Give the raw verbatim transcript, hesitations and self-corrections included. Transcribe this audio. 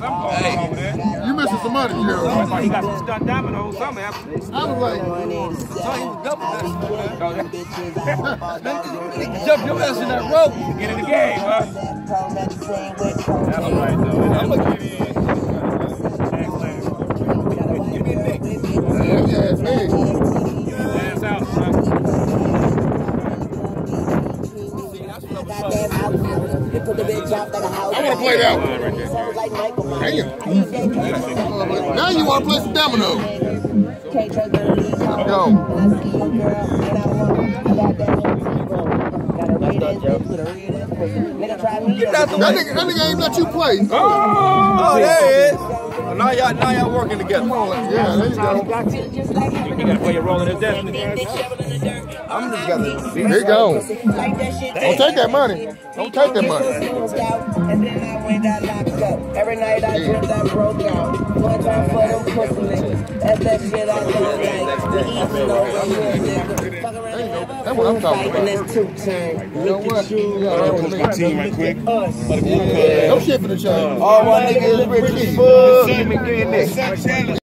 Hey, you missing some money, Gerald. he got some stunt dominoes, something happened. I was like, So he was double dutching. Jump your ass in that rope. Get in the game, huh? That's right, though. I'm gonna give you yeah, yeah, it's big. ass out, son. I want to play that one. Damn. Now you want to play some dominoes. Go. That nigga, that nigga ain't let you play. Oh, oh there it is. Well, now y'all, now y'all working together. Yeah, there you go. You gotta play your role in the destiny. I'm just gonna. Here you go. Don't take that money. Don't take that money. Every night I dreamt I broke out. One time for them pussy niggas. That's that shit I love like. Eating over here, nigga. Fuck around and have That's what I'm talking about. that's two turn. You know what? You Look at team right quick. No shit for the change. All my niggas is rich as fuck.